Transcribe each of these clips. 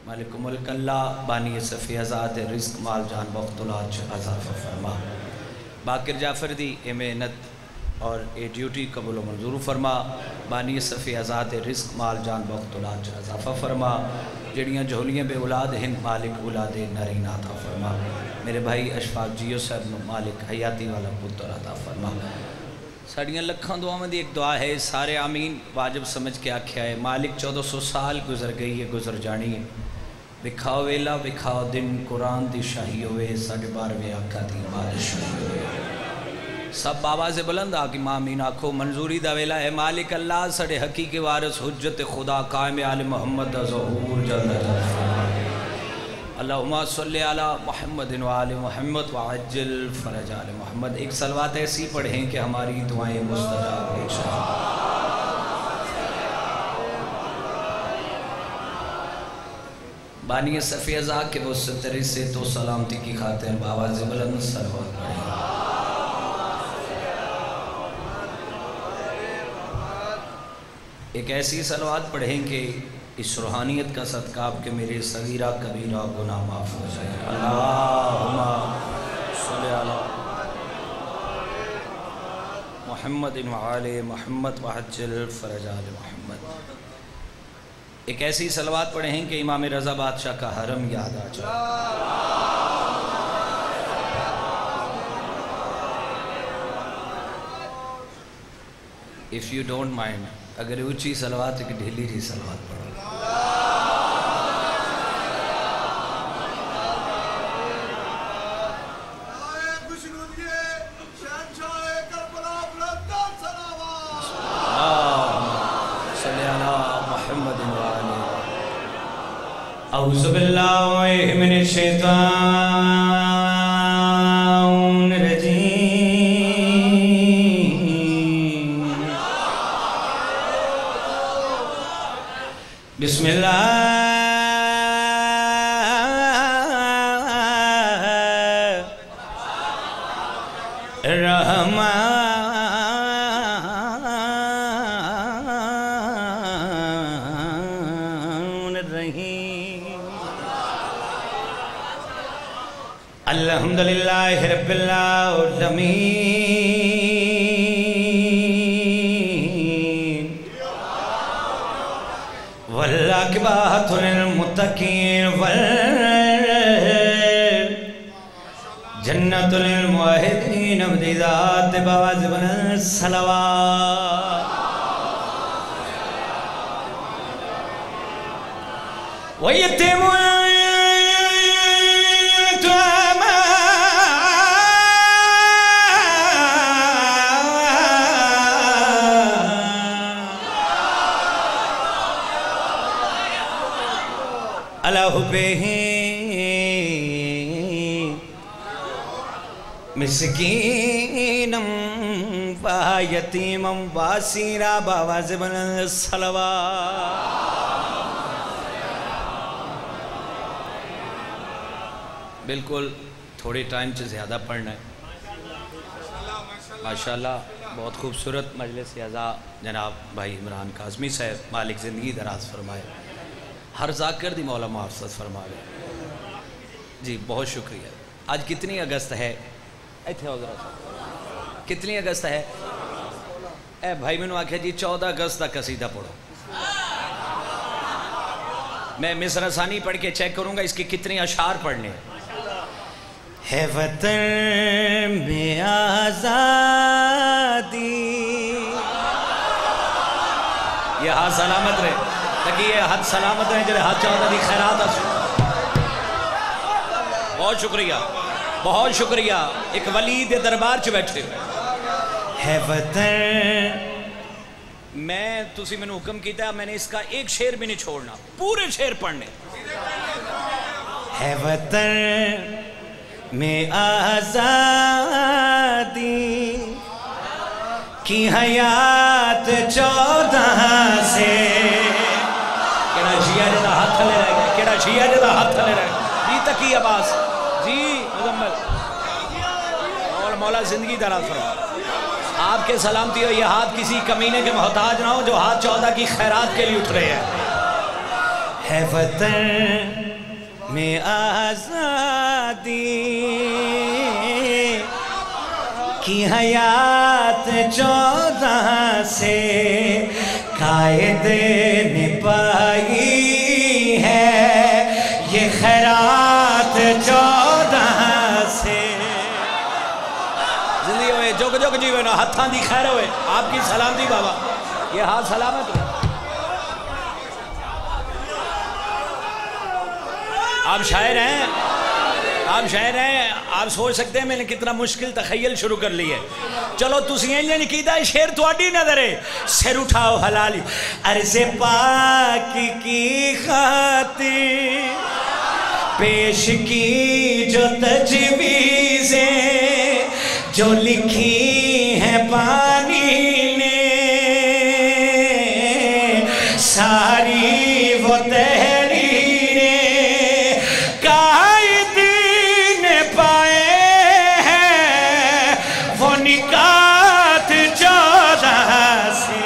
مالک ملک اللہ بانی صفی ازاد رزق مال جان وقت الاج اضافہ فرما. باقر جعفر دی اے محنت اور اے ڈیوٹی قبول و منظور فرما. بانی صفی ازاد رزق مال جان وقت الاج اضافہ فرما. جڑیاں جھولیاں بے اولاد ہن مالک اولاد نرین عطا فرما. میرے بھائی اشفاق جیو صاحب نو مالک حیاتی والا پتر عطا فرما. ساڑیاں لکھاں دعاوں دی ایک دعا ہے، سارے آمین واجب سمجھ کے آکھیا ہے. مالک 1400 سال گزر گئی ہے، گزر جانی ہے. بکھاؤ ویلا بکھاؤ دن قرآن دی شاہی ہوئے، 12.5 آقا دی بارش ہوئے. سب آواز بلند آ کہ آمین آکھو. منظوری دا ویلا ہے. مالک اللہ سڑے حقیقی وارث حجت خدا قائم آل محمد دا ظہور جل جلالہ. اللہم صلی علی محمد و آل محمد وعجل فرج آل محمد. ایک صلوات ایسی پڑھیں کہ ہماری دعائیں مستجاب ہو جائیں. بانی صفی ازا کے وہ سترے سے تو سلامتی کی خاطر بآواز بلند صلوات پڑھیں. ایک ایسی صلوات پڑھیں کہ اس روحانیت کا صدقہ آپ کے میرے صغیرہ کبیرہ گناہ معاف ہو جائے. اللہم صلی علی محمد و آل محمد وعجل فرج آل محمد. ایک ایسی صلوات پڑھیں کہ امام رضا بادشاہ کا حرم یاد آ جائے. If you don't mind, اگر اونچی صلوات ایک ڈھیلی سی صلوات پڑھو. اعوذ باللہ من الشیطان الرجیم. بسم اللہ الرحمن الحمدللہ رب العالمین والعاقبۃ للمتقین والجنۃ للموحدین بذات بآواز بلند صلوات. وَيَتِمُ مسکینم و یتیمم و اسیرا بآواز بلند صلوات. بالکل تھوڑے ٹائم سے زیادہ پڑھنا ہے. ماشاءاللہ بہت خوبصورت مجلس اعزا جناب بھائی عمران کاظمی صاحب مالک زندگی دراز فرمائے. ہر ذاکر دی مولا معافظت فرما لے. جی بہت شکریہ. آج کتنی اگست ہے؟ ایتھے ہو ذرا کتنی اگست ہے؟ اے بھائی میں نے آکھا جی 14 اگست تک قصیدہ پڑھو. میں مصر ثانی پڑھ کے چیک کروں گا اس کے کتنے اشعار پڑھنے ہیں. ہے وطن میں آزادی. یہ ہاتھ سلامت رہے تاکہ یہ ہاتھ سلامت رہے جلے ہاتھ چاہتا دی خیرات آسو. بہت شکریہ بہت شکریہ. ایک ولی دے دربار چ بیٹھے ہے وطن. میں تسی میں نے حکم کیتا ہے میں نے اس کا ایک شعر بھی نہیں چھوڑنا، پورے شعر پڑھنے. ہے وطن میں آزادی کی حیات 14 سے. کیڑا شیعہ جدا ہاتھ تھلے رہ گیا، کیڑا شیعہ جدا ہاتھ تھلے رہ گیا. جی تقی عباس جی مزمل اور مولا زندگی دراز فرما. آپ کے سلامتی ہو. یہ ہاتھ کسی کمینے کے محتاج نہ ہو جو ہاتھ 14 کی خیرات کے لیے اٹھ رہے ہیں. ہے وطن میں آزادی کی حیات 14 سے قائد نے پائی ہے، یہ خیرات 14 سے زندگی ہوئے جو جیوے نا ہتھاں دی خیر ہوئے، آپ کی سلامتی بابا، یہ ہاتھ سلامت ہو۔ آپ شاعر ہیں، آپ سوچ سکتے ہیں میں نے کتنا مشکل تخیل شروع کر لی ہے۔ چلو تسی ہیں نہیں کیتا ہے شعر تواڈی نظر ہے، سر اٹھاؤ حلالی عرض پاک کی خاطر پیش کی جو تجویزیں جو لکھی ہیں پانی نے، ساری وہ تحریریں قائدین پائے ہیں، وہ نکات 14 سے۔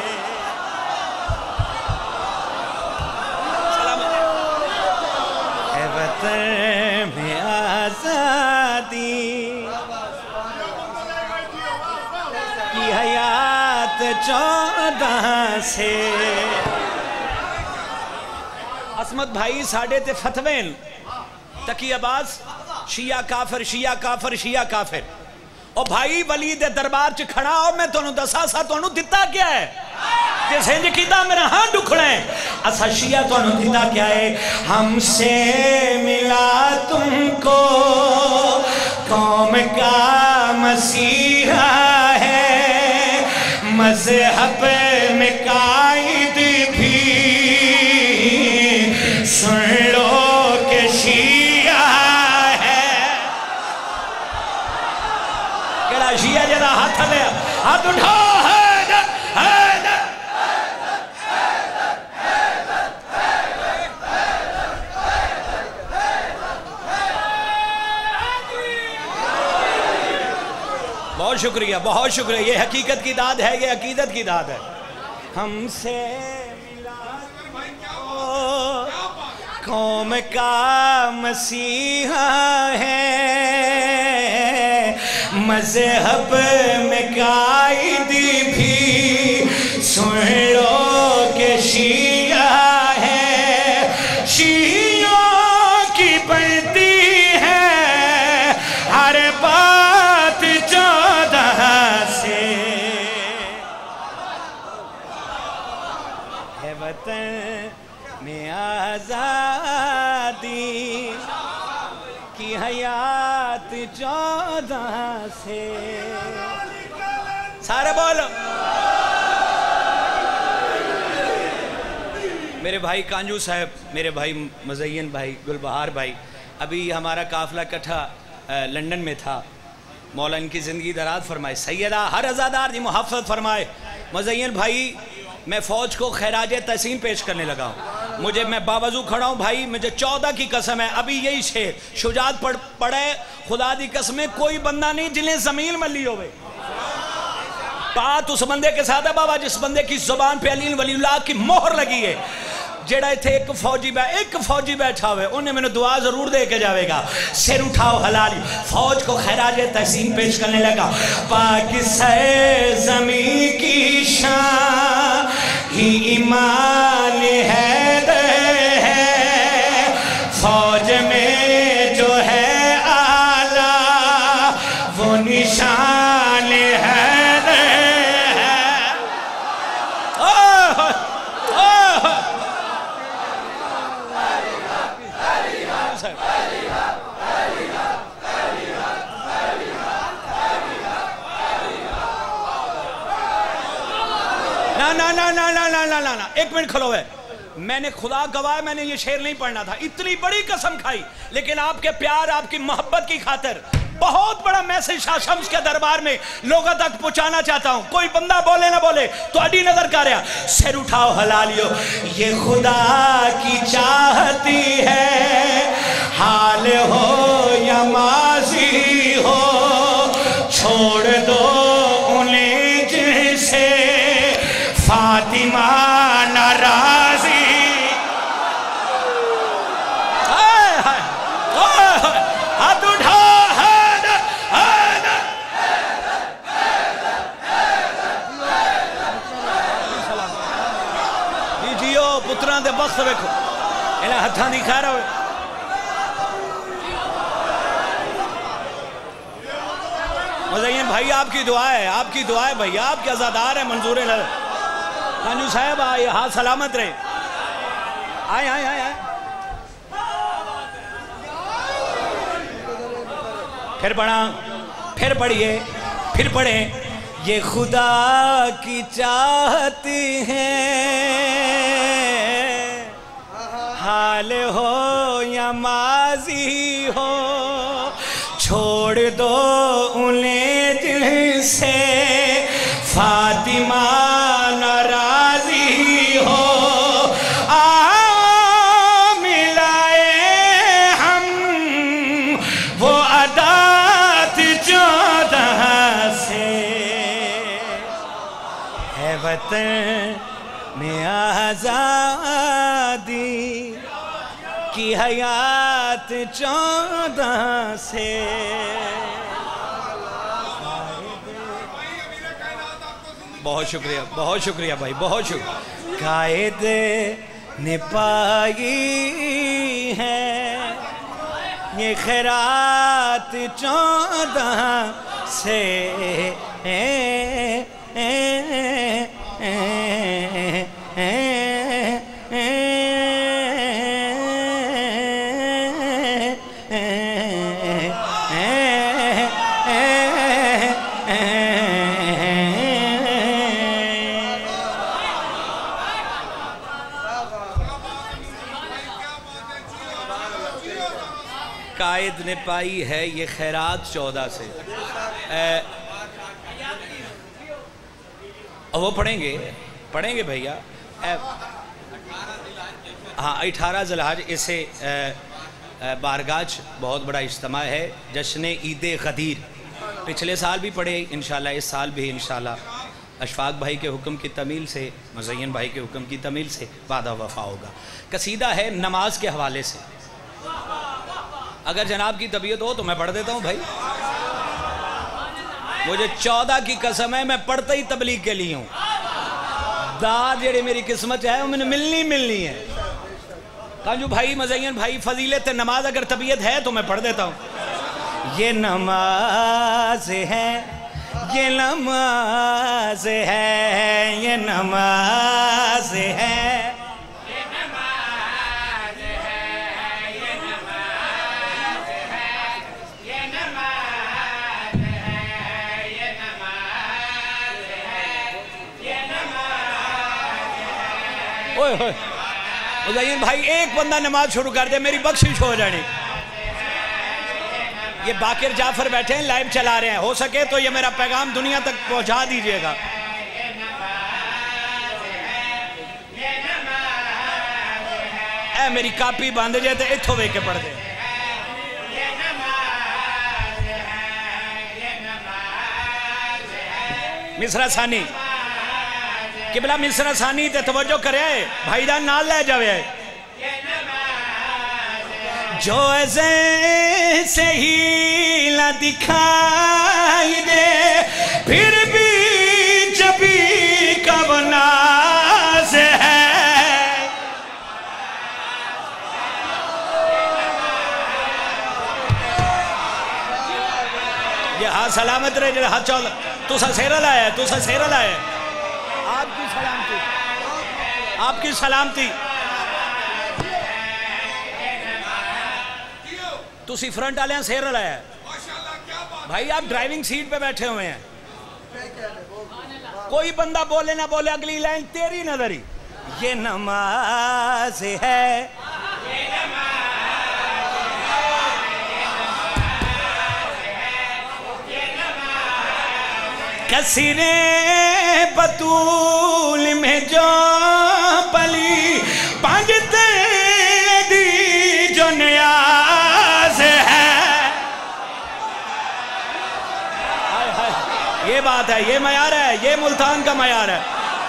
اے وطن میں آزادی کی حیات 14 سے۔ عصمت بھائی ساڑھے تے فتوین تقی عباس شیعہ کافر شیعہ کافر شیعہ کافر، اور بھائی ولید دربار چ کھڑا اور میں تونوں دسا سا تونوں دتا کیا ہے جس ہنج کیتا میرا ہاں ڈکھڑا ہے اسا شیعہ تونوں دتا کیا ہے، ہم سے ملا تم کو قوم کا مسیحا ہے، مذہب میں قائد بھی سن لو کہ شیعہ ہے۔ کہڑا شیعہ جدا ہاتھ لیا، ہاتھ اٹھا حیدر حیدر بہت شکریہ بہت شکریہ، یہ حقیقت کی داد ہے، یہ عقیدت کی داد ہے۔ ہم سے قوم کا مسیحا ہے، مذہب میں قائد بھی سن لو کہ شیعہ ہے، شیعوں کی بنتی ہے ہر بات 14 سے۔ ہے وطن میں آزادی کی حیات 14 سے۔ سارے بولو میرے بھائی کانجو صاحب، میرے بھائی مزین بھائی، گلبہار بھائی، ابھی ہمارا قافلہ کٹھا لندن میں تھا، مولا ان کی زندگی دراز فرمائے، سیدہ ہر عزادار دی محافظت فرمائے۔ مزین بھائی میں فوج کو خراج تحسین پیش کرنے لگا ہوں، میں باوضو کھڑا ہوں بھائی، مجھے 14 کی قسم ہے، ابھی یہی شعر شجاعت پڑھے، خدا دی قسمیں کوئی بندہ نہیں جنہیں زمین ملی ہوئے۔ بات اس بندے کے ساتھ ہے بابا جس بندے کی زبان پہ علی ولی اللہ کی مہر لگی ہے، جیڑا تھے ایک فوجی بیٹھا ہوئے، انہیں میں نے دعا ضرور دے کے جاوے گا۔ سر اٹھاؤ حلالی فوج کو خراج تحسین پیش کرنے لگا۔ پاک سرزمین کی شان ہی ایمان حیدر ہے، فوج میں جو ہے آلہ وہ نشان حیدر ہے۔ نا ایک منٹ کھلو ہے، میں نے خدا گواہ میں نے یہ شعر نہیں پڑھنا تھا، اتنی بڑی قسم کھائی، لیکن آپ کے پیار آپ کی محبت کی خاطر بہت بڑا میسج شاہ شمس کے دربار میں لوگوں تک پہنچانا چاہتا ہوں۔ کوئی بندہ بولے نہ بولے تو اڈی نظر کر رہا، سر اٹھاؤ حلالیو، یہ خدا کی چاہتی ہے، حال ہو یا ماضی ہو، چھوڑ دو انہیں جیسے، پتران دے وقت ویکھو انہاں ہتھاں دی خیر ہوئے مزین بھائی آپ کی دعا ہے بھائی آپ کے عزادار ہیں منظور خانجو صاحب آئے ہاتھ سلامت رہے آئے پھر پڑھا پھر پڑھئے پھر پڑھیں یہ خدا کی چاہتی ہیں حال ہو یا ماضی ہو چھوڑ دو انہیں دل سے فاطمہ ناراضی ہو ملائے ہم وہ عادات 14 سے ہے وطن میں آزادی کی حیات 14 سے بہت شکریہ بھائی بہت شکریہ قائد نے پائی ہے یہ خیرات 14 سے قائد نے پائی ہے یہ خیرات 14 سے وہ پڑھیں گے بھئیہ ہاں 18 ذی الحج اسے بارگاہ بہت بڑا اجتماع ہے جشن عید غدیر پچھلے سال بھی پڑھے انشاءاللہ اس سال بھی انشاءاللہ اشفاق بھائی کے حکم کی تمیل سے مزین بھائی کے حکم کی تمیل سے وعدہ وفا ہوگا قصیدہ ہے نماز کے حوالے سے اگر جناب کی طبیعت ہو تو میں پڑھ دیتا ہوں بھائی مجھے 14 کی قسم ہے میں پڑھتا ہی تبلیغ کے لیے ہوں داد جڑے میری قسمت ہے وہ میں نے ملنی ہے خانجو بھائی مزین بھائی فضیلت نماز اگر طبیعت ہے تو میں پڑھ دیتا ہوں یہ نماز ہے یہ نماز ہے یہ نماز ہے مزین بھائی ایک بندہ نماز شروع کر دے میری بخشش ہو جانی یہ باقر جعفر بیٹھے ہیں لائیو چلا رہے ہیں ہو سکے تو یہ میرا پیغام دنیا تک پہنچا دیجئے گا اے میری کاپی باندھ جائے تو اتھو بے کے پڑھ دے مصرہ ثانی قبلہ مصرہ ثانی تے توجہ کرے بھائی جان نال لے جاوے جو ایسے ہی نہ دکھائی دے پھر بھی جبھی کب ناز ہے یہ ہاں سلامت رہے جڑے ہاتھ چول تو سا سیرہ لائے آپ کی سلامتی تو سی فرنٹ آلے ہیں سیر لائے ہیں بھائی آپ ڈرائیونگ سیٹ پہ بیٹھے ہوئے ہیں کوئی بندہ بولے نہ بولے اگلی لائن تیری نظری یہ نماز ہے کثیر بطول میں جو پلی پانجتے دی جو نیاز ہے یہ بات ہے یہ معیار ہے یہ ملتان کا معیار ہے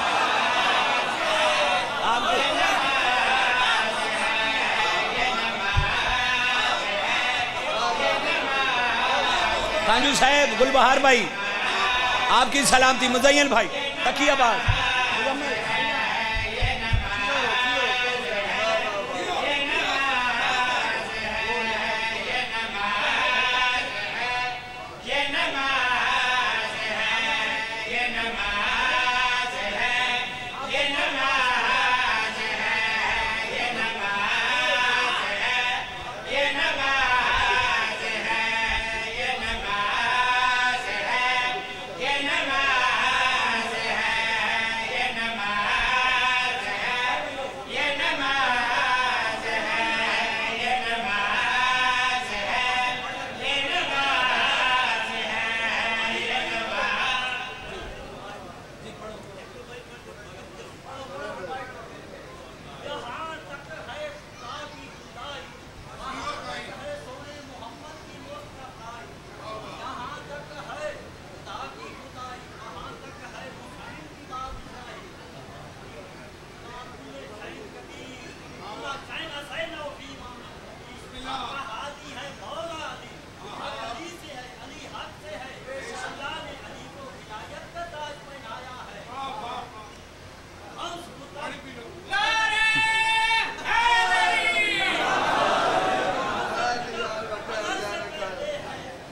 خانجو صاحب گلبہار بھائی آپ کی سلامتی مزین بھائی تقیہ باز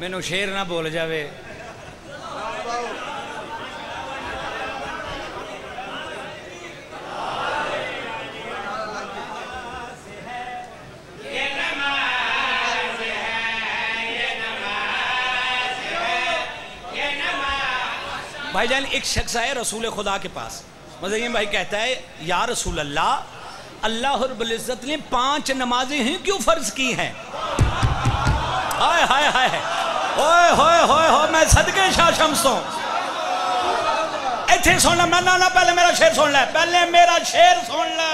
मैनू शेर ना बोल जावे। भाईजान एक शख्स आए रसूल खुदा के पास, मुज़य्यन भाई कहता है या रसूल अल्लाह, अल्लाह रब्बुल इज़्ज़त ने 5 नमाजें ही क्यों फर्ज की हैं? हाय हाय हाय, ओए होए होए हो, मैं सदके शाह शम्सों। इत्थे सुन ले, ना पहले मेरा शेर सुन ले, पहले मेरा शेर सुन ले।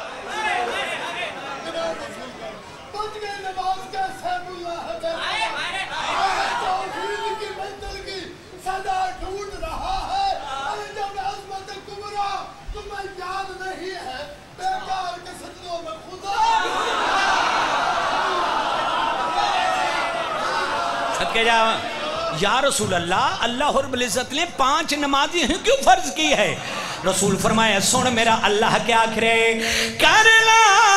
या रसूल अल्लाह, अल्लाह रब्बुल इज़्ज़त ने 5 नमाजें ही क्यों फर्ज की है? रसूल फरमाया सुन मेरा अल्लाह क्या करे, करला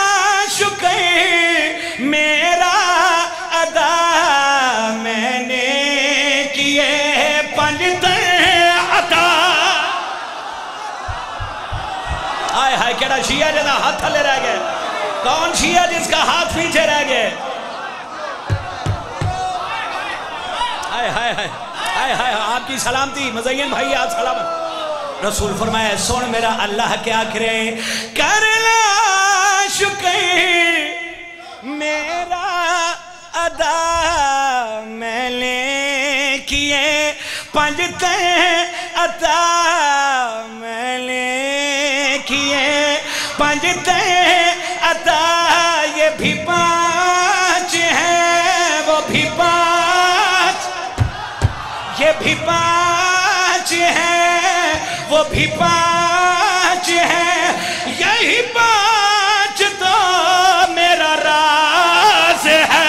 शुक्र मेरा अदा मैंने किए 5 अता। हाय हाय, केड़ा शिया जिसका हाथ थले रह गया? कौन शिया जिसका हाथ पीछे रह गया? हाय हाय हाय हाय हाय, आपकी सलामती मुज़य्यन भाई, आप सलामत। रसूल फरमाया सुन मेरा अल्लाह क्या करे, करला शुक्र मेरा अदा मैंने किए 5 अता मैंने किए 5 अता। ये भी 5 है, वो भी 5, ये भी 5 है, वो भी 5 है, यही 5 तो मेरा राज है।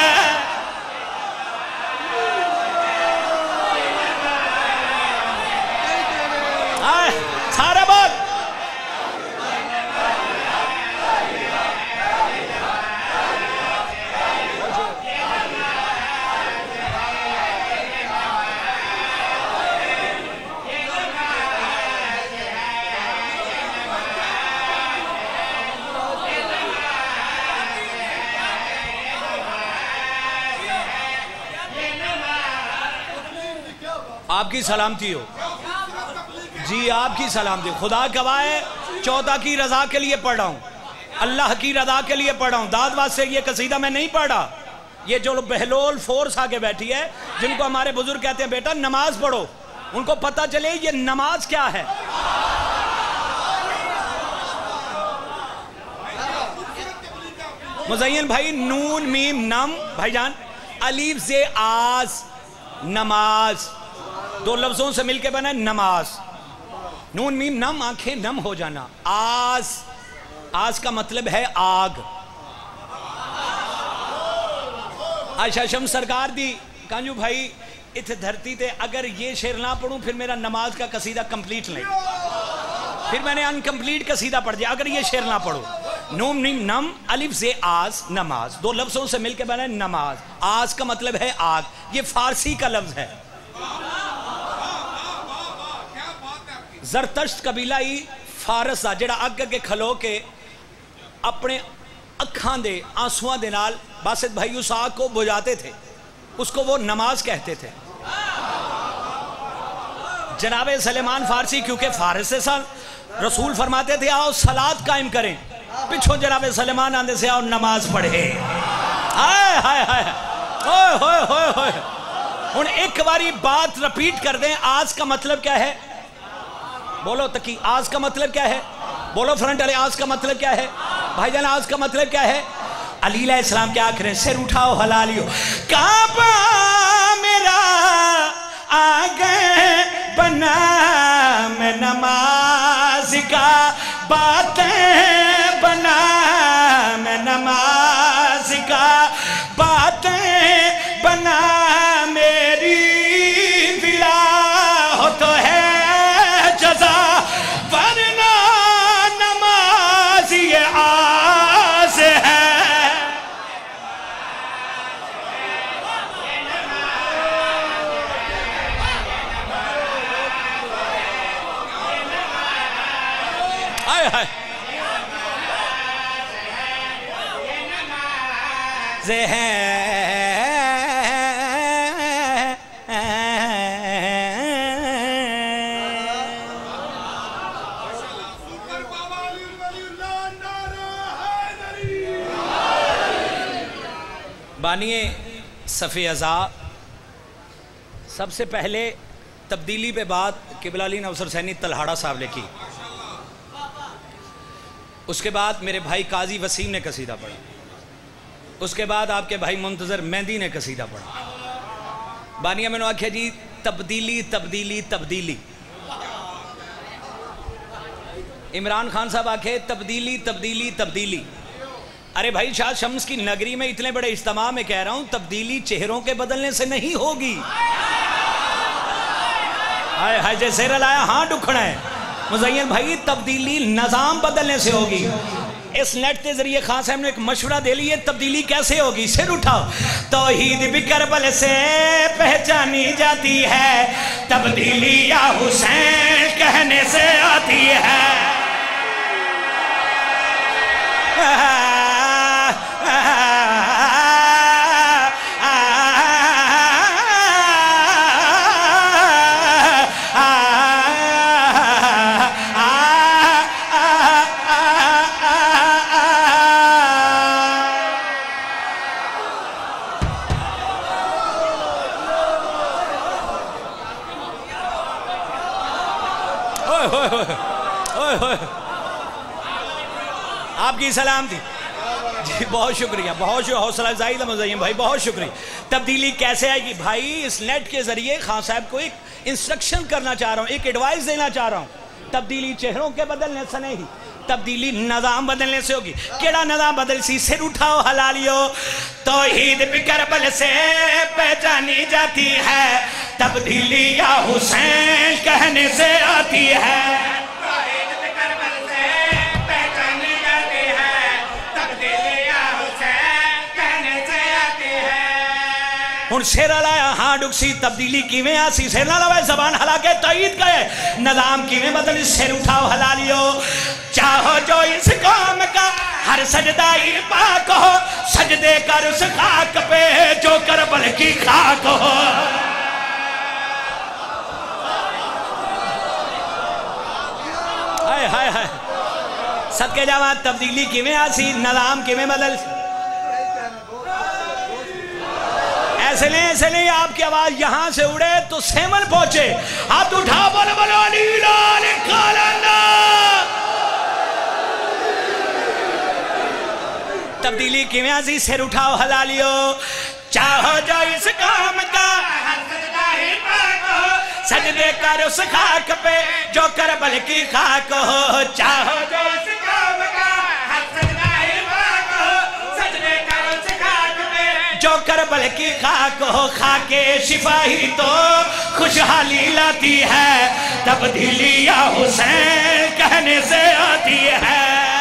सारे बोल, आपकी सलामती हो जी, आपकी सलामती। खुदा गवाह है, 14 की रजा के लिए पढ़ रहा हूँ, अल्लाह की रजा के लिए पढ़ रहा हूँ। दाद वास्ते ये कसीदा मैं नहीं पढ़ा। ये जो बहलोल फोर्स आके बैठी है, जिनको हमारे बुजुर्ग कहते हैं बेटा नमाज पढ़ो, उनको पता चले ये नमाज क्या है। मुज़य्यन भाई, नून मीम नम भाईजान, अलीफ से आस, नमाज 2 लफ्जों से मिलके बना नमाज। नून मीम नम, आंखें नम हो जाना। आस, आस का मतलब है आग। आयशा शम्स सरकार दी कांजू भाई, इस धरती ते अगर ये शेर ना पढ़ूं फिर मेरा नमाज का कसीदा कंप्लीट नहीं, फिर मैंने अनकंप्लीट कसीदा पढ़ दिया अगर ये शेर ना पढ़ूं। नून मीम नम, अलिफ से आस, नमाज 2 लफ्जों से मिलके बना नमाज। आस का मतलब है आग, ये फारसी का लफ्ज है। ज़रतश्त कबीला ही फारस आ जेड़ा अग अगे खलो के अपने अखां दे आंसुआं दे नाल बासित भाई उस आग को बुझाते थे, उसको वो नमाज कहते थे। जनाबे सलेमान फारसी क्योंकि फारस से सन, रसूल फरमाते थे आओ सलात कायम करें, पिछों जनाबे सलेमान आंदे से आओ नमाज पढ़े। हाय हाय हाय, ओए होए होए होए। हुन एक बारी बात रिपीट कर दें, आज का मतलब क्या है? बोलो तकी, आज का मतलब क्या है? बोलो फ्रंट वाले, आज का मतलब क्या है? भाईजान आज का मतलब क्या है? अली अलैहिस्सलाम क्या आखिर सिर उठाओ हलालियो, काबा मेरा आ गए बना, मैं नमाज का बातें बना, मैं नमाज का बातें बना, मेरी विला हो तो है जजा, वरना नमाज ये आस है। سے ہے بانی صفی ازا سب سے پہلے تبدیلی پہ بات قبلہ علی نوسر حسینی تلہاڑا صاحب نے کی، اس کے بعد میرے بھائی قاضی وسیم نے قصیدہ پڑھا، اس کے بعد آپ کے بھائی منتظر مہندی نے قصیدہ پڑھا۔ بانیہ میں نے آکھیا جی تبدیلی تبدیلی تبدیلی، عمران خان صاحب آکھے تبدیلی تبدیلی تبدیلی۔ ارے بھائی شاہ شمس کی نگری میں اتنے بڑے اجتماع میں کہہ رہا ہوں تبدیلی چہروں کے بدلنے سے نہیں ہوگی۔ ہائے ہائے جیسے رلایا ہاں ڈکھنا ہے مزین بھائی، تبدیلی نظام بدلنے سے ہوگی۔ اس نیٹ کے ذریعے خان صاحب نے ایک مشورہ دے لیے تبدیلی کیسے ہوگی، سر اٹھاؤ۔ توحید بھی کربل سے پہچانی جاتی ہے، تبدیلی یا حسین کہنے سے آتی ہے۔ آپ کی سلام تھی جی، بہت شکریہ، بہت شکریہ، حوصلہ افزائی مزین بھائی، بہت شکریہ۔ تبدیلی کیسے آئے گی بھائی؟ اس نیٹ کے ذریعے خان صاحب کو ایک انسٹرکشن کرنا چاہ رہا ہوں، ایک ایڈوائز دینا چاہ رہا ہوں۔ تبدیلی چہروں کے بدلنے سے نہیں، تبدیلی نظام بدلنے سے ہوگی۔ کیڑا نظام بدل سی؟ سر اٹھاؤ حلالیو۔ توحید بھی کربل سے پہچانی جاتی ہے، تبدیلی یا حسین کہنے سے آتی ہے۔ ہن سیر آلایا ہاں ڈکسی تبدیلی کیویں آسی، سیر نہ لوائے زبان ہلا کے تائید گئے، نظام کیویں بدل، سیر اٹھاؤ حلالیو۔ چاہو جو اس قوم کا ہر سجدہ ہی پاک ہو، سجدے کر اس خاک پہ جو کربل کی خاک ہو۔ ہائے ہائے ہائے صدقے جاوہ تبدیلی کیویں آسی، نظام کیویں بدل۔ ایسے لیں آپ کی آواز یہاں سے اڑے تو سیمن پہنچے، ہاتھ اٹھا بولو بولو علی لال کالندہ۔ تبدیلی کیویں آسی، سر اٹھاؤ حلالیو۔ چاہو جو اس قوم کا ہر سجدہ ہی پاک ہو، سجدے کر اس خاک پہ جو کربل کی خاک ہو۔ چاہو جو اس قوم کا ہر سجدہ ہی پاک ہو، سجدے کر اس خاک پہ جو کربل کی خاک ہو۔ خاک شفا ہی تو خوشحالی لاتی ہے، تبدیلی یا حسین کہنے سے آتی ہے۔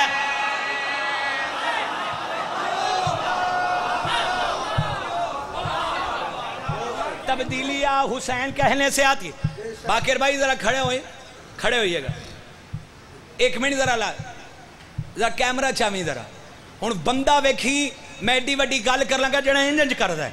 تبدیلی یا حسین کہنے سے آتی ہے۔ باقر بھائی ذرا کھڑے ہوئیے گا، ایک منٹ ذرا کیمرہ چاہویں ذرا۔ ہن بندہ ویکھی میں ایڈی وڈی گل کر لگا جڑا انج کردا ہے،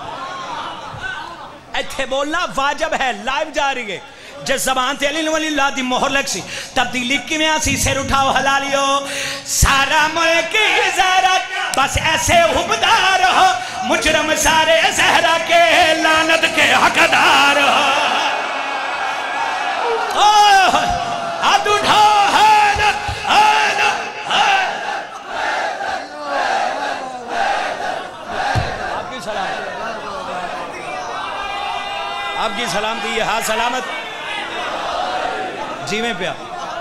ایتھے بولنا واجب ہے، لائیو جا رہی ہے۔ جس زبان تے علی ولی اللہ دی مہر لگ سی، تبدیلی کیویں آسی، سر اٹھاؤ حلالیو۔ سارا ملک زہرت بس ایسے حبدار ہو، مجرم سارے زہرہ کے لعنت کے حقدار ہو۔ ہاتھ اٹھاؤ آپ کی سلامتی ہے، ہاں سلامت جی میں پیا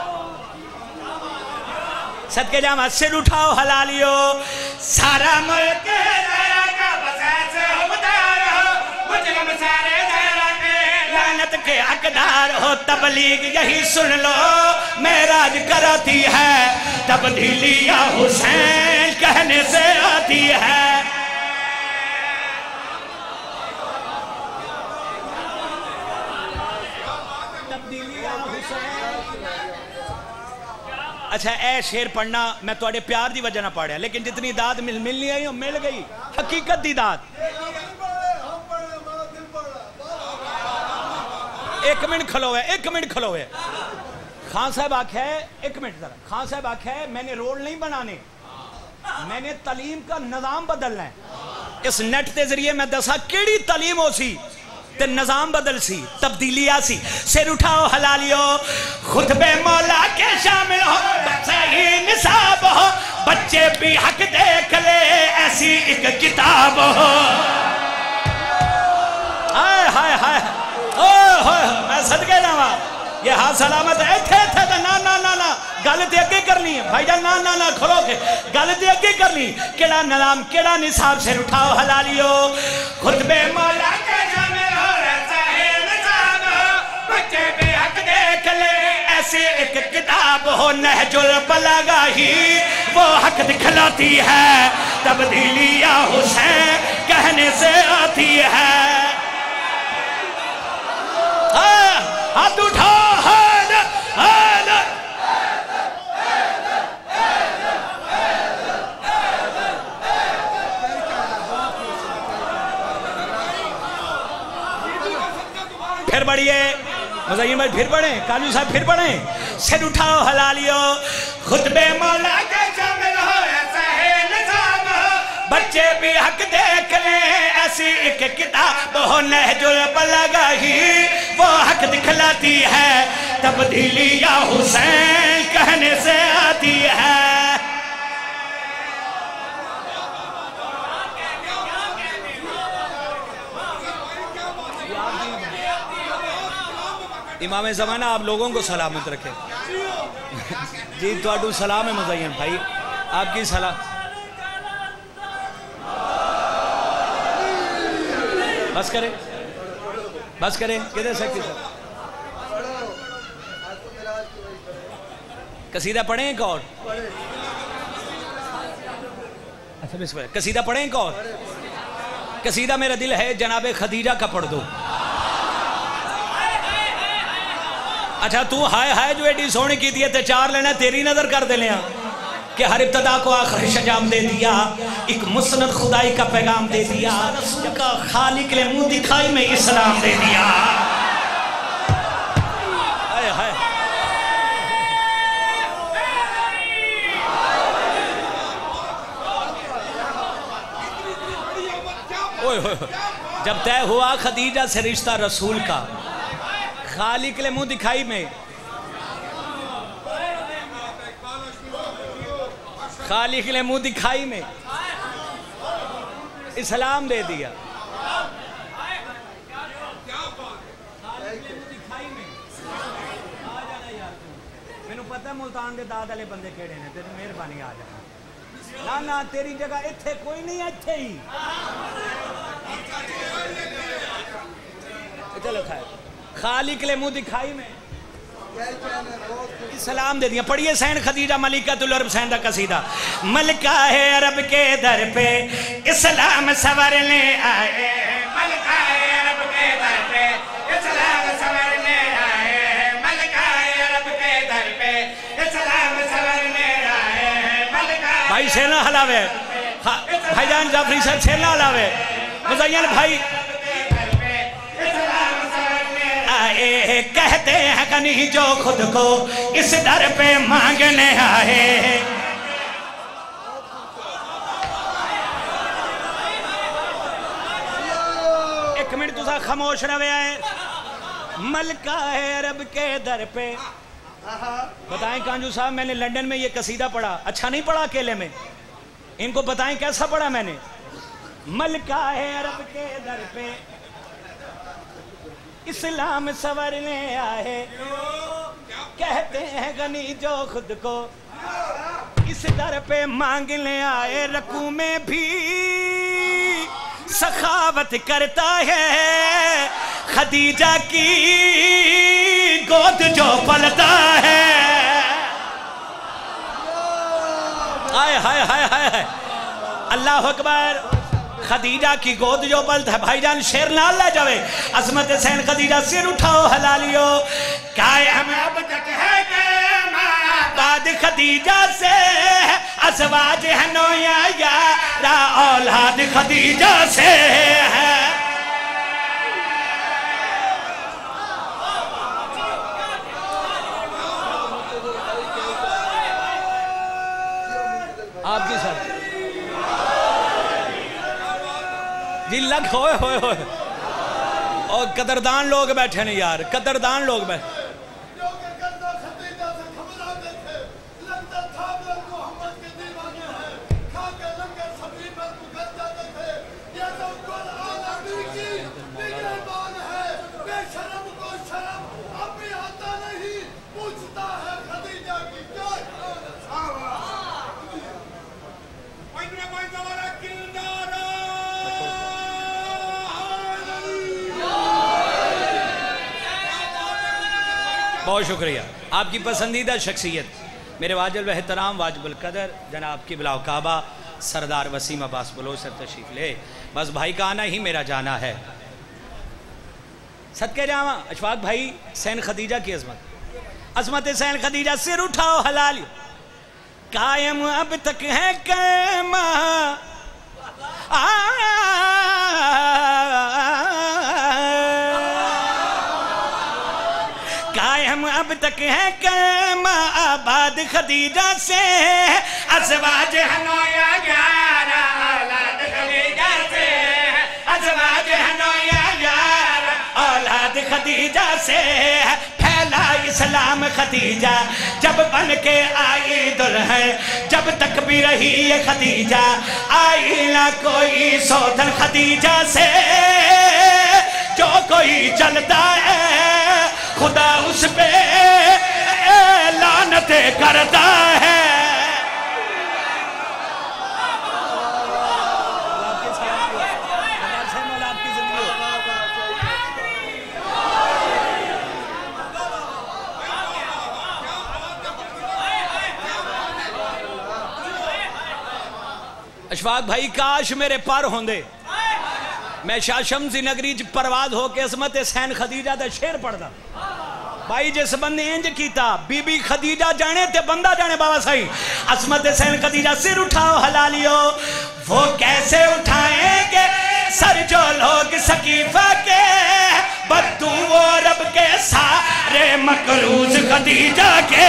صدقے جامعہ سر اٹھاؤ حلالیو۔ سارا ملک زہرہ کا بس ایسے حبدار ہو، مجرم سارے زہرہ کے لعنت کے حقدار ہو۔ تبلیغ یہی سن لو معراج کراتی ہے، تبدیلی یا حسین کہنے سے آتی ہے۔ اچھا اے اے شیر پڑھنا میں تواڈے پیار دی وجہ نہ پڑھیا، لیکن جتنی داد ملنی آئی مل گئی، حقیقت دی داد۔ ایک منٹ کھلو ہے خان صاحب آکھا ہے، ایک منٹ ذرا، خان صاحب آکھا ہے میں نے رول نہیں بنانے، میں نے تعلیم کا نظام بدلنا ہے۔ اس نیٹ کے ذریعے میں دسا کیڑی تعلیم ہو سی تے نظام بدل سی، تبدیلی آسی۔ سر اٹھاؤ حلالیو، خطبے مولا کے شامل ہو، صحیح نصاب ہو، بچے بھی حق دیکھ لے ایسی ایک کتاب ہو۔ ہائے ہائے ہائے میں صدقے جاواں، یہ ہاتھ سلامت ہے تھے نا نا نا نا گل تے اگے کرنی ہے بھائی جان، نا نا نا کھلو کے گل تے اگے کرنی، کیڑا نظام کیڑا نصاب، سر اٹھاؤ حلالیو، خطبے مولا کے شامل ہو، صحیح نصاب ہو، بچے بھی حق دیکھ لے ایسی ایک کتاب ہو۔ نہج البلاغہ ہی وہ حق دکھلاتی ہے، تبدیلی یا حسین کہنے سے آتی ہے۔ ہاتھ اٹھاؤ، پھر بڑھئے مزین بھائی، پھر پڑھیں کالو صاحب، پھر پڑھیں۔ سر اٹھاؤ حلالیو، خطبے مولا کے شامل ہو، صحیح نظام ہو، بچے بھی حق دیکھ لیں ایسی ایک کتاب ہو۔ نہج البلاغہ ہی وہ حق دکھلاتی ہے، تبدیلی یا حسین کہنے سے آتی ہے۔ امام زمانہ آپ لوگوں کو سلامت رکھے۔ جی تو سلام ہے مزین بھائی، آپ کی سلام۔ بس کریں کدھر سکتے سر قصیدہ پڑھیں ایک اور، اچھا بسم اللہ، قصیدہ پڑھیں ایک اور۔ قصیدہ میرا دل ہے جناب خدیجہ کا پڑھ دو۔ اچھا تو ہائے ہائے جو ایڈی سونے کی دیئے تے چار لینا تیری نظر کر دے لیا کہ ہر ابتدا کو آخر شجام دے دیا، ایک مسند خدائی کا پیغام دے دیا، جب کا خالق لے منہ دکھائی میں اسلام دے دیا۔ ہائے ہائے جب طے ہوا خدیجہ سے رشتہ رسول کا، خالق لے منہ دکھائی میں، خالق لے منہ دکھائی میں اسلام دے دیا۔ میں نے پتہ ملتان دے داد علیہ بندے کھیڑے نے، تیری مہربانی آ جانا نا تیری جگہ اتھے کوئی نہیں ہے، اتھے ہی چلو کھائے خالق لے منہ دکھائی میں اسلام دے دیا۔ پڑھئے سین خدیجہ ملکۃ العرب سین دا قصیدہ۔ ملکہ عرب کے در پہ اسلام سورنے آئے، ملکہ عرب کے در پہ اسلام سورنے آئے، ملکہ عرب کے در پہ اسلام سورنے آئے، ملکہ بھائی سینہ حلاوے، بھائی جان جعفری صاحب سینہ حلاوے، مزین بھائی کہتے ہیں کنی جو خود کو اس در پہ مانگنے آئے۔ ایک منٹ تُسا خاموش روے آئے۔ ملکہ عرب کے در پہ، بتائیں کانجو صاحب میں نے لنڈن میں یہ قصیدہ پڑھا، اچھا نہیں پڑھا اکیلے میں، ان کو بتائیں کیسا پڑھا میں نے۔ ملکہ عرب کے در پہ اسلام سورنے آئے، کہتے ہیں غنی جو خود کو اس در پہ مانگنے آئے، رکوع میں بھی سخاوت کرتا ہے، خدیجہ کی گود جو پلتا ہے۔ ہائے ہائے ہائے ہائے اللہ اکبر، خدیجہ کی گود جو پلتا ہے۔ بھائی جان شیر نہ لے جاوے، عظمت سین خدیجہ سر اٹھاؤ حلالیو، قائم اب تک ہے کہ آباد خدیجہ سے ازواج ہے نویا یارا اولاد خدیجہ سے ہے آپ کی ساتھ جی لگ ہوئے ہوئے ہوئے اور قدردان لوگ بیٹھے نہیں یار قدردان لوگ بیٹھے بہت شکریہ آپ کی پسندیدہ شخصیت میرے واجب احترام واجب القدر جناب قبلہ و کعبہ سردار وسیم عباس بلوچ سے تشریف لے بس بھائی کا آنا ہی میرا جانا ہے صدقے جاواں اشفاق بھائی سین خدیجہ کی عظمت سین خدیجہ سر اٹھاؤ حلال قائم اب تک ہے قیمہ قائم اب تک ہے قیمہ آباد خدیجہ سے ازواج ہنویا یارا اولاد خدیجہ سے ازواج ہنویا یارا اولاد خدیجہ سے پھیلا اسلام خدیجہ جب بن کے آئی دلہن جب تک بھی رہی یہ خدیجہ آئی نہ کوئی سودن خدیجہ سے جو کوئی چلتا ہے خدا اس پہ لعنتیں کرتا ہے اشفاق بھائی کاش میرے پر ہوندے میں شاہ شمسی نگری پرواز ہو کے عظمت سین خدیجہ دا شیر پڑھ دا بھائی جس بندے انج کیتا بی بی خدیجہ جانے تے بندہ جانے بابا صحیح عظمت سین خدیجہ سر اٹھاؤ حلالیو وہ کیسے اٹھائیں گے سر جو لوگ سقیفہ کے بدو و رب کے سارے مقروض خدیجہ کے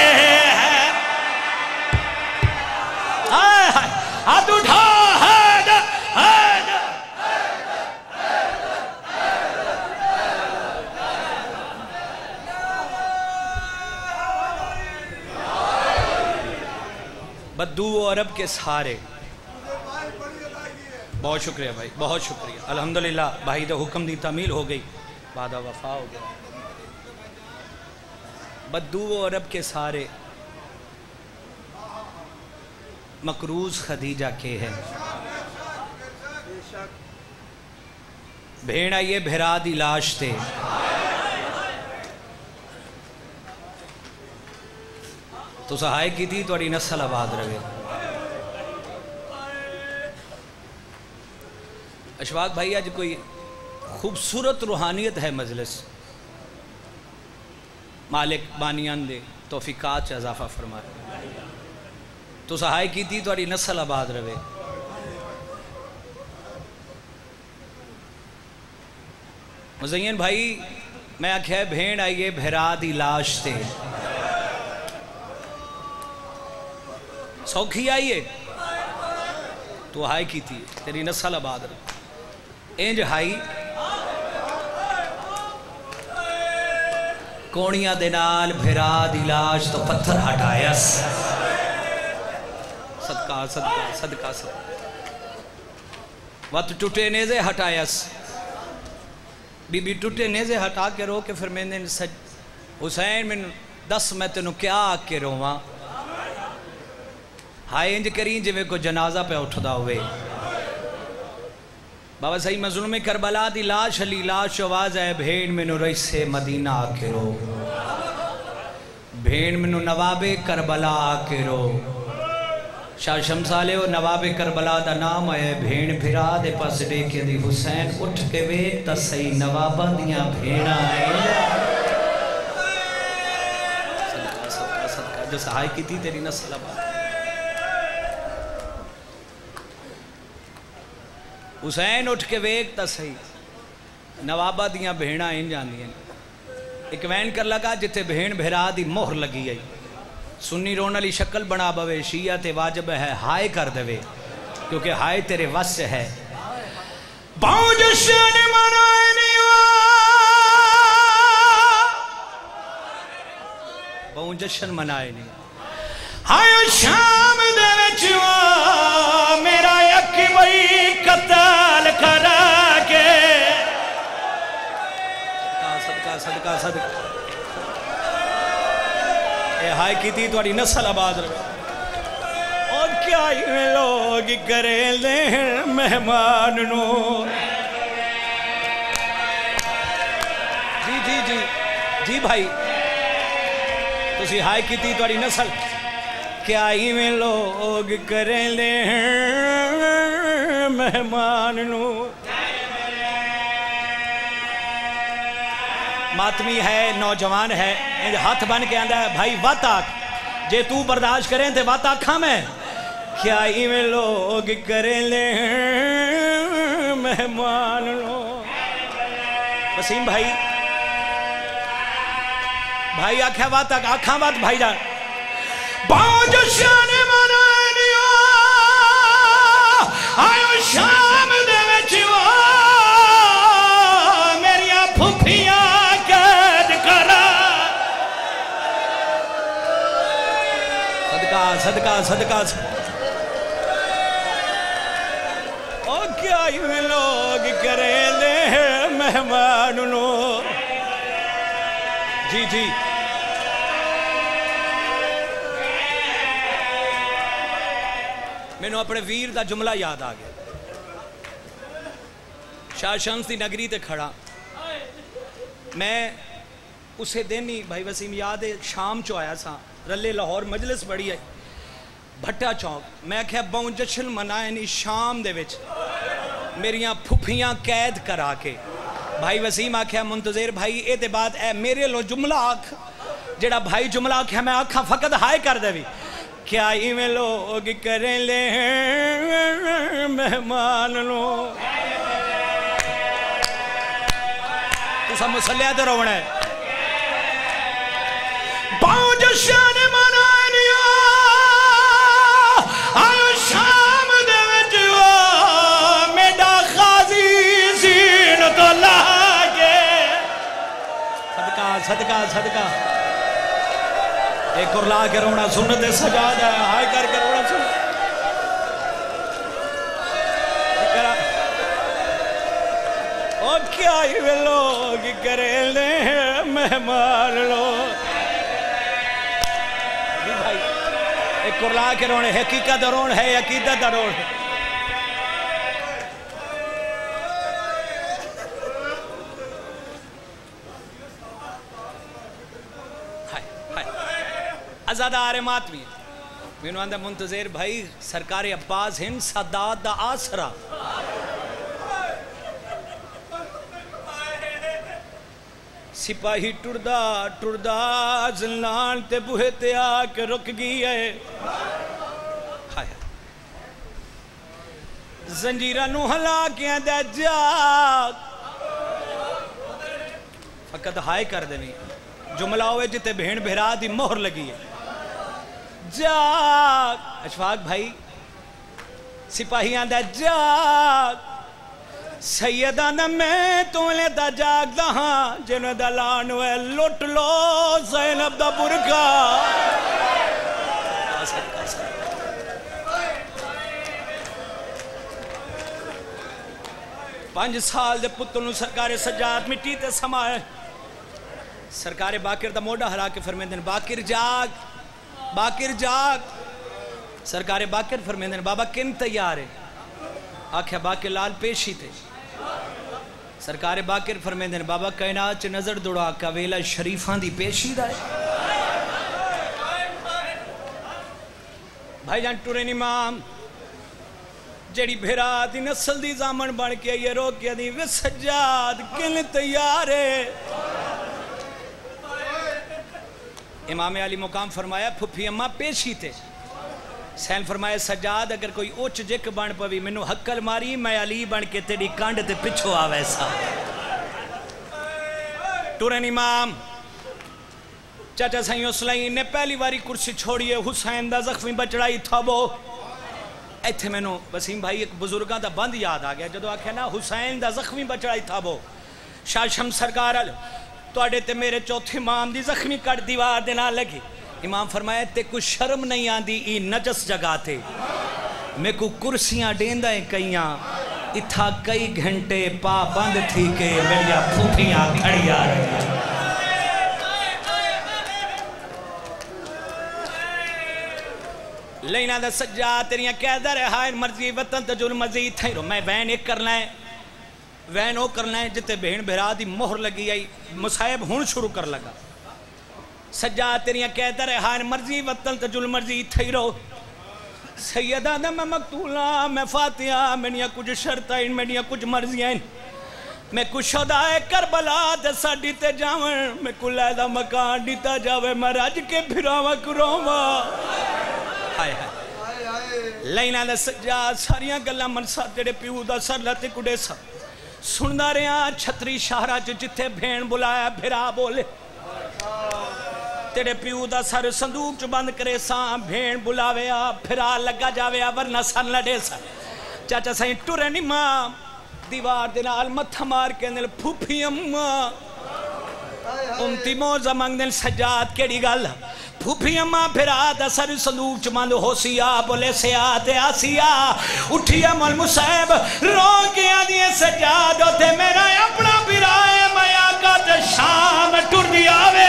ہاتھ اٹھا بدو و عرب کے سارے بہت شکریہ بھائی بہت شکریہ الحمدللہ بھائی دے حکم دی تعمیل ہو گئی بعد وفا ہو گیا بدو و عرب کے سارے مقروض خدیجہ کے ہیں بھیڑا یہ بھرا دی لاش تے تو سہائے کی تھی توڑی نسل آباد رہے اشفاق بھائی آج کوئی خوبصورت روحانیت ہے مجلس مالک بانیان دے توفیقات سے اضافہ فرمائے تو سہائے کی تھی توڑی نسل آباد رہے مزین بھائی میں آکھے بھیڑ آئیے بھرا دی لاش تے سوکھی آئیے تو ہائی کی تھی تیری نسل آباد رہے اینج ہائی کونیاں دینال بھرا دی لاش تو پتھر ہٹایس صدقہ صدقہ صدقہ صدقہ وقت ٹوٹے نیزے ہٹایس بی بی ٹوٹے نیزے ہٹا کے رو کے پھر میں نے حسین میں 10 میں تینوں کیا آکے رواں ہائے انج کریں جو کو جنازہ پہ اٹھدا ہوئے بابا صحیح مظلوم کربلا دی لاش علی لاش آواز ہے بھیڑ میں نو رئیس مدینہ آکے رو بھیڑ میں نو نواب کربلا آکے رو شاہ شمسالے و نواب کربلا دا نام ہے بھیڑ بھرا دے پاس دے کے دی حسین اٹھ کے وے تا صحیح نوابہ دیاں بھیڑا ہے صدقہ صدقہ صدقہ جس ہائے کی تھی تیری نسل آباد. حسین اٹھ کے ویک تا صحیح نوابہ دیاں بھیڑاں ان جاندی ہیں. ایک وین کر لگا جتے بھیڑ بھیرا دی مہر لگی آئی. سنی رون علی شکل بنا بوے شیعہ تے واجب ہے ہائے کر دوے کیونکہ ہائے تیرے وس سے ہے. باؤں جشن منائے نیوا باؤں جشن منائے نیوا ہائے شام دے وچوا میرا یکی وئی قتل کرا کے صدقہ صدقہ صدقہ اے ہائے کی تھی توڑی نسل آباد رہے. اور کیا یہ لوگ کریں لیں مہمان نو. جی جی جی جی بھائی تسی ہائے کی تھی توڑی نسل کیا یہ لوگ کریں لیں مہمان نو. ماتمی ہے نوجوان ہے ہاتھ بن کے آندہ ہے بھائی وات آکھ جے تو برداشت کریں تے وات آکھاں میں کیا ایویں لوگ کریں لیں مہمان لو. وسیم بھائی بھائی آکھا وات آکھاں وات بھائی جان باؤں جشن منائے نیو آئیو شام دے وچوا میریاں پھوپھیاں صدقہ صدقہ او کیا یہ لوگ کریں لیں مہمان نو. جی جی میں نے اپنے ویر دا جملہ یاد آگیا. شاہ شمس دی نگری تے کھڑا میں اسے دن ہی بھائی وسیم یاد ہے شام چو آیا سا رلے لاہور مجلس بڑی ہے بھٹا چوک میں کہا باؤں جشن منائے نہیں شام دے وچ میریاں پھوپھیاں قید کرا کے. بھائی وسیم آکھا منتظر بھائی اے دے بعد اے میرے لو جملہ آکھ جڑا بھائی جملہ آکھا میں آکھا فقط ہائے کر دے بھی کیا ایویں لوگ کریں لیں مہمان لو. تو سب مسلیہ دے روڑا ہے باؤں جشن منائے نیا آئیو شام دے وچوا میڈا خازی زینت لاغے. صدقہ صدقہ صدقہ ایک اور لا کے رونا سنت سجاد ہے ہائے کر کے رونا سنت اور کیا یہ لوگ کریں لیں مہمان لوگ. ایک قرلا کے رونے حقیقت درون ہے عقیدت درون ہے. ازادار ماتمی میں نے آندہ منتظر بھائی سرکار عباس ہند سادات دا آسرا سپاہی ٹردہ زلان تے بوہے تے آکے رک گئی ہے. زنجیرہ نو ہلا کے اندہ جاگ فقط ہائے کر دینی جملہ ہوئے جتے بھین بھیرا دی مہر لگی ہے. جاگ اشفاق بھائی سپاہی آندہ جاگ سیدانہ میں تولے دا جاگ دہاں جنہوں دا لانوے لٹ لو زینب دا برکا. پانچ سال دے پتنوں سرکار سجاد مٹی تے سمائے سرکار باقر دا موڑا ہرا کے فرمیندن باقر جاگ باقر جاگ. سرکار باقر فرمیندن بابا کن تیار ہے آکھیا باقر لال پیشی تھے. سرکار باقر فرمیندن بابا کائنات چ نظر دوڑا کا ویلا شریفان دی پیشی دا ہے. بھائی جان ٹورین امام جڑی بھیرا دی نسل دی زامن بن کے یہ روکیا دی وی سجاد کن تیار ہے امام علی مقام فرمایا پھپھی اماں پیشی تے حسین فرمایا سجاد اگر کوئی اوچ جک بن پوی منو حکل ماری میں علی بن کے تیری کانڈ تے پچھو آ ویسا ٹورن امام چاچا سائیں حسین نے پہلی واری کرسی چھوڑیے حسین دا زخمی بچڑائی تھا وہ ایتھے میں نو وسیم بھائی ایک بزرگاں دا بند یاد آ گیا جدو آکھے نا حسین دا زخمی بچڑائی تھا وہ شاہ شمس سرکار تو اڈے تے میرے چوتھی امام دی زخمی کٹ دیوار دینا لگی امام فرمایا تے کچھ شرم نہیں آندی ای نجس جگہ تے میں کو کرسیاں ڈیندہ ہیں کئیاں اتھا کئی گھنٹے پا بند تھی کہ میریا پھوپیاں کھڑی آ رہی ہیں لینا دا سجا تیریاں کہہ دا رہا ہے مرضی وطن تجل مزید تھے رو میں وین ایک کرنا ہے وین او کرنا ہے جتے بہن بھرا دی مہر لگی آئی مصائب ہون شروع کر لگا سجا تیریاں کہہ دا رہا ہے مرضی وطن تجل مزید تھے رو سیدہ دا میں مقتولہ میں فاتحہ منیاں کچھ شرطائیں منیاں کچھ مرضیاں میں کچھ شدائے کربلا دے ساڑی تے جاون میں کل ایدہ مکان دیتا جاوے میں رج کے پھراوہ کروما آئے آئے لینا دا سجا ساریاں گلہ منسا تیرے پیو دا سر لاتے کڑے سا سننا رہے ہیں چھتری شہرہ جتے بھین بلایا بھرا بولے تیرے پیو دا سر صندوق چو بند کرے ساں بھین بلاوے آ پھرا لگا جاوے آ ورنہ سن لڑے سا چاچا سائیں ٹورے امام دیوار دنال متھا مار کے اندل پھوپھی اماں امتی موزہ مانگ دل سجاد کیڑی گل پھوپھی اماں پھرا دا سر صندوق چو بند ہو سیا بولے سیاد آسیا اٹھیا مول مصیب رو گیا دیئے سجاد ہوتے میرا اپنا پھرائے میں آقا تے شام ٹور دیا وے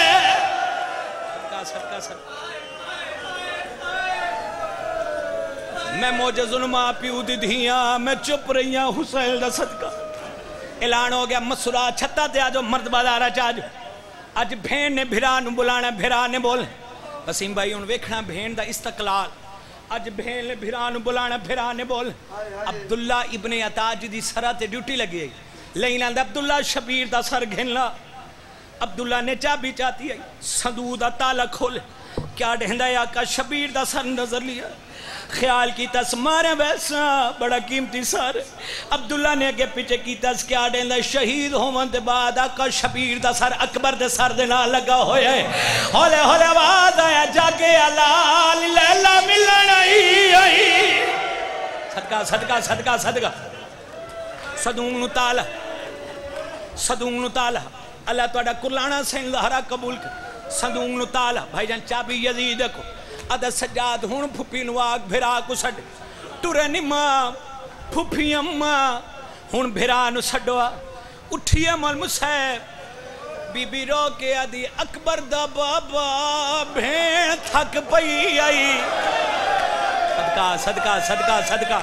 میں موجہ ظلمہ پیو دی دھیاں میں چپ رہیاں حسین دا صدقہ اعلان ہو گیا مسورہ چھتا تے آجو مرد بازارہ چاجو آج بھین نے بھران بلانا بھران نے بول وسیم بھائی ان ویکھنا بھین دا استقلال آج بھین نے بھران بلانا بھران نے بول عبداللہ ابن عطاج دی سرہ تے ڈیوٹی لگی ہے لینا دا عبداللہ شبیر دا سر گھنلا عبداللہ نے چابی چاہتی ہے صندوق دا تالا کھولے کیا ڈھندا ہے آقا شبیر دا سر نظر لیا خیال کی تس مارے ویسا بڑا قیمتی سر عبداللہ نے اگے پیچھے کی تس کیا ڈیندا شہید ہومن دے بعد آقا شبیر دا سر اکبر دے سر دے نہ لگا ہوئے ہولے ہولے آواز آیا جاگے علال لیلہ ملن آئی صدقہ صدقہ صدقہ صدقہ صدوم نتالا صدوم نتالا اللہ توڑا کرلانا سین ظہرہ قبول کر صدوم نتالا بھائی جان چابی یزید کو ادھا سجاد ہون پھوپی نواق بھرا کو سڑ ٹورے امام پھوپی اماں ہون بھرا نو سڑوا اٹھی مول مصیب بی بی رو کے آدھی اکبر دا بابا بھین تھک پئی آئی صدقہ صدقہ صدقہ صدقہ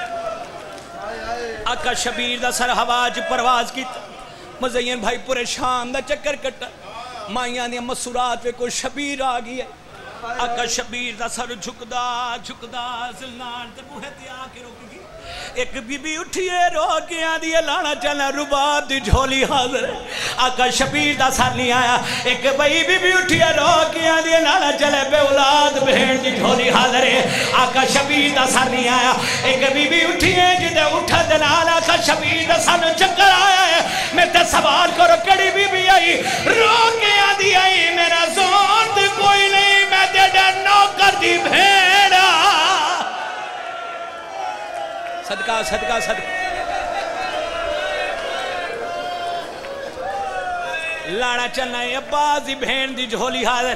آقا شبیر دا سر حواج پرواز کی مزین بھائی پورے شام دا چکر کٹا مائیاں دیا مسورات پہ کوئی شبیر آگئی ہے آقا شبیر دا سر جھکدا جھکدا زلنان تے بوہے تے آکے روکی گی ایک بی بی اٹھئے روکے آدھی لانا چلا رباب دی جھولی حاضر ہے آقا شبیر دا سر نہیں آیا ایک بی بی اٹھئے روکے آدھی لانا چلے بے اولاد بہن دی جھولی حاضر ہے آقا شبیر دا سر نہیں آیا ایک بی بی اٹھئے جدے اٹھا دلال آقا شبیر دا سر چکر آیا ہے میں تے سوال کرو کڑی بی بی آئی روکے آدھی آئی میرا زون دی کوئی نہیں میں تیڑا نوکر دی بھیڑا صدقہ صدقہ صدقہ لانا چلنا ہے بازی بھین دی جھولی حاضر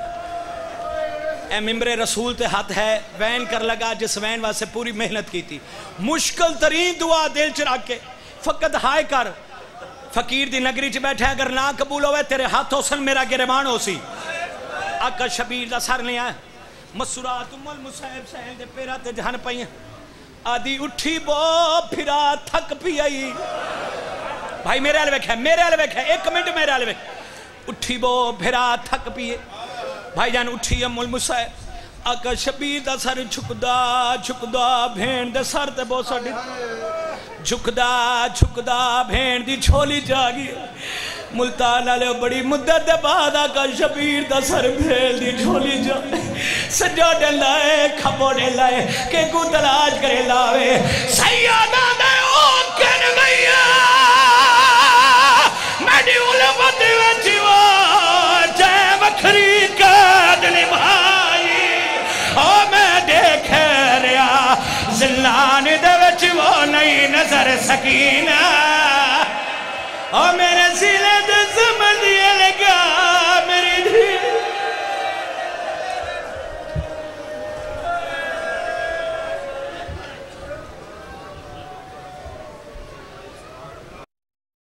اے ممبر رسول تے ہاتھ ہے وین کر لگا جس وین واسے پوری محنت کی تھی مشکل ترین دعا دل چرا کے فقط ہائے کر فقیر دی نگری چ بیٹھے اگر نہ قبول ہوئے تیرے ہاتھوں سن میرا گرمان ہو سی آقا شبیر دا سر نہیں آئے مسورات ام المصیب سہل دے پیرا تے جہن پائیں آدھی اٹھی بو پھرا تھک پی آئی بھائی میرے آلے ویکھ ہے ایک منٹ میرے آلے ویکھ اٹھی بو پھرا تھک پیے بھائی جان اٹھی ام المصیب آقا شبیر دا سر جھکدا بھین دے سر تے بو سڑی جھکدا بھین دی جھولی جاگی ملتان والے بڑی مدت دے بعد آقا شبیر دا سر بھیل دی جھولی جائے سجادے لائے کھپوڑے لائے کہ کو تلاش کرے لاوے سیادہ دے اوکن گئیا میڈی علمت وچیوہ جائے وکھری قید نبھائی او میں دیکھے ریا زلان دے وچیوہ نئی نظر سکینہ او میرے سیلے دے